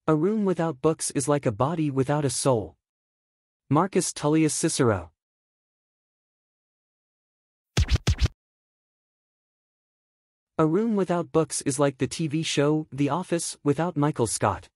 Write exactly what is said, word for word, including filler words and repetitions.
A room without books is like a body without a soul. Marcus Tullius Cicero. A room without books is like the T V show The Office without Michael Scott.